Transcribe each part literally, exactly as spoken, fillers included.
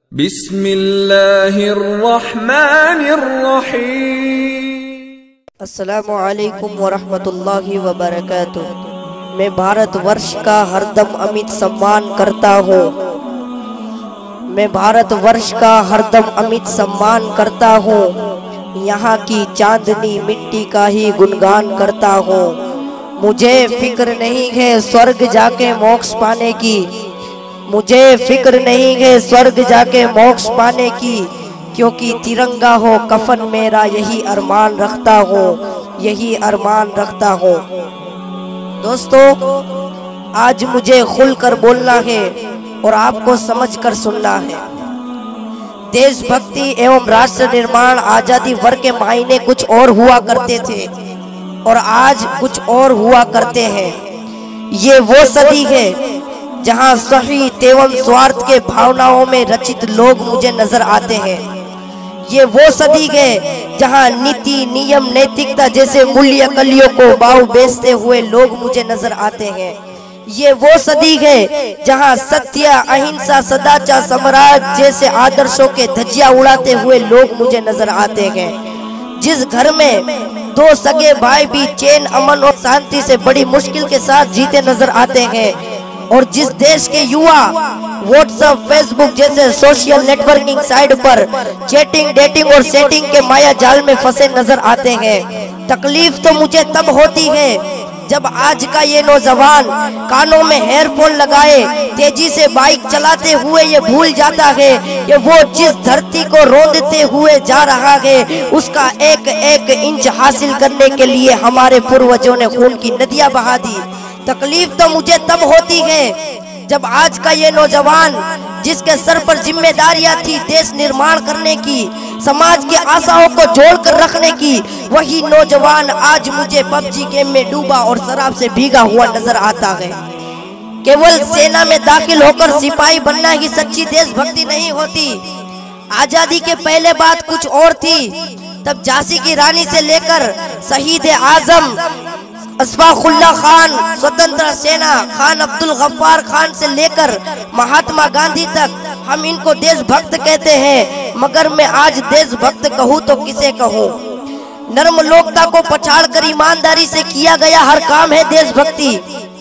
बिस्मिल्लाहिर्रहमानिर्रहीम। अस्सलामु अलैकुम वरहमतुल्लाहि वबरकातुह। मैं भारतवर्ष का हरदम अमित सम्मान करता हूँ मैं भारतवर्ष का हरदम अमित सम्मान करता हूँ यहाँ की चांदनी मिट्टी का ही गुणगान करता हूँ। मुझे फिक्र नहीं है स्वर्ग जाके मोक्ष पाने की मुझे फिक्र नहीं है स्वर्ग जाके मोक्ष पाने की, क्योंकि तिरंगा हो कफन मेरा यही अरमान रखता हूँ यही अरमान रखता हूँ। दोस्तों, आज मुझे खुलकर बोलना है और आपको समझकर सुनना है। देशभक्ति एवं राष्ट्र निर्माण आजादी वर्ग के मायने कुछ और हुआ करते थे और आज कुछ और हुआ करते हैं। ये वो सदी है जहां सही एवं स्वार्थ के भावनाओं में रचित लोग मुझे नजर आते हैं। ये वो सदी है जहां नीति नियम नैतिकता जैसे मूल्य कलियों को बाऊ बेचते हुए लोग मुझे नजर आते हैं। ये वो सदी है जहां सत्य अहिंसा सदाचार सम्राट जैसे आदर्शों के धज्जियां उड़ाते हुए लोग मुझे नजर आते हैं। जिस घर में दो सगे भाई भी चैन अमन और शांति से बड़ी मुश्किल के साथ जीते नजर आते हैं और जिस देश के युवा व्हाट्सएप फेसबुक जैसे सोशल नेटवर्किंग साइट पर चैटिंग डेटिंग और सेटिंग के माया जाल में फंसे नजर आते हैं। तकलीफ तो मुझे तब होती है जब आज का ये नौजवान कानों में हेयरफोन लगाए तेजी से बाइक चलाते हुए ये भूल जाता है कि वो जिस धरती को रौंदते हुए जा रहा है उसका एक एक इंच हासिल करने के लिए हमारे पूर्वजों ने खून की नदियां बहा दी। तकलीफ तो मुझे तब होती है जब आज का ये नौजवान जिसके सर पर जिम्मेदारियां थी देश निर्माण करने की, समाज की आशाओं को जोड़कर रखने की, वही नौजवान आज मुझे पबजी गेम में डूबा और शराब से भीगा हुआ नजर आता है। केवल सेना में दाखिल होकर सिपाही बनना ही सच्ची देशभक्ति नहीं होती। आजादी के पहले बात कुछ और थी। तब झांसी की रानी से लेकर शहीद आजम अशफाकुल्लाह खान, स्वतंत्र सेना खान अब्दुल गफ्फार खान से लेकर महात्मा गांधी तक हम इनको देशभक्त कहते हैं, मगर मैं आज देशभक्त कहूँ तो किसे कहूँ। नर्म लोकता को पछाड़कर ईमानदारी से किया गया हर काम है देशभक्ति।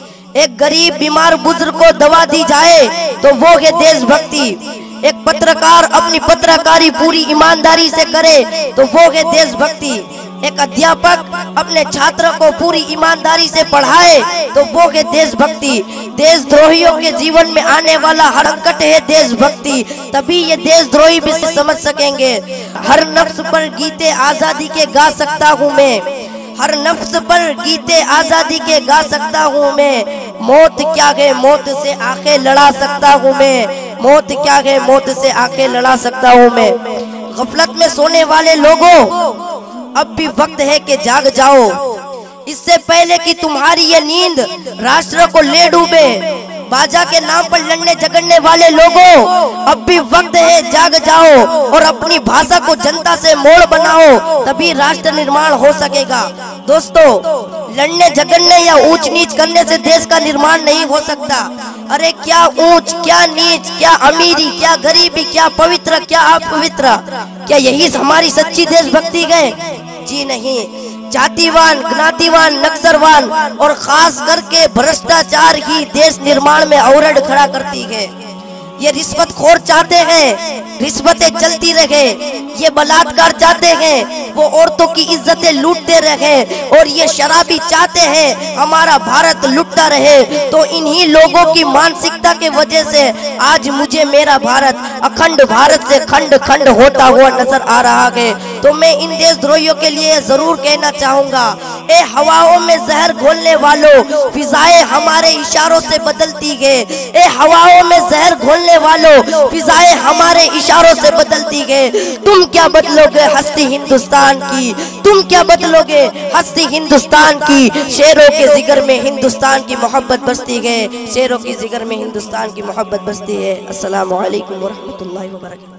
एक गरीब बीमार बुजुर्ग को दवा दी जाए तो वो है देशभक्ति। एक पत्रकार अपनी पत्रकारी पूरी ईमानदारी से करे तो वो है देशभक्ति। एक अध्यापक अपने छात्र को पूरी ईमानदारी से पढ़ाए तो वो है देशभक्ति। देशद्रोहियों के जीवन में आने वाला हर संकट है देशभक्ति, तभी ये देशद्रोही भी समझ सकेंगे। हर नफ्स पर गीते आजादी के गा सकता हूँ मैं हर नफ्स पर गीते आजादी के गा सकता हूँ मैं। मौत क्या है मौत से आंखें लड़ा सकता हूँ मैं मौत क्या है मौत से आंखें लड़ा सकता हूँ मैं। गफलत में सोने वाले लोगों, अब भी वक्त है कि जाग जाओ। इससे पहले कि तुम्हारी ये नींद राष्ट्र को ले डूबे, बाजा के नाम पर लड़ने झगड़ने वाले लोगों, अब भी वक्त है जाग जाओ और अपनी भाषा को जनता से मोड़ बनाओ, तभी राष्ट्र निर्माण हो सकेगा। दोस्तों, लड़ने झगड़ने या ऊंच नीच करने से देश का निर्माण नहीं हो सकता। अरे क्या ऊंच क्या नीच, क्या अमीरी क्या गरीबी, क्या पवित्र क्या अपवित्र, क्या यही हमारी सच्ची देशभक्ति है? जी नहीं। जातिवान ज्ञातिवान नक्सलवान और खास करके भ्रष्टाचार ही देश निर्माण में अवरोध खड़ा करती है। ये रिश्वतखोर चाहते हैं रिश्वतें चलती रहे, ये बलात्कार चाहते हैं वो औरतों की इज्जतें लूटते रहे, और ये शराबी चाहते हैं हमारा भारत लुटता रहे। तो इन्हीं लोगों की मानसिकता के वजह से आज मुझे मेरा भारत अखंड भारत से खंड खंड होता हुआ नजर आ रहा है। तो मैं इन देशद्रोहियों के लिए जरूर कहना चाहूंगा, ए हवाओं में जहर घोलने वालों, फिजाएं हमारे इशारों से बदलती है। ए हवाओं में जहर घोलने वालों, फिजाएं हमारे इशारों से बदलती है। तुम क्या बदलोगे हस्ती हिंदुस्तान की, तुम क्या बदलोगे हस्ती हिंदुस्तान की। शेरों के जिगर में हिंदुस्तान की मोहब्बत बसती है शेरों के जिगर में हिंदुस्तान की मोहब्बत बसती है। अस्सलामु अलैकुम वरहमतुल्लाहि वबरकातुहू।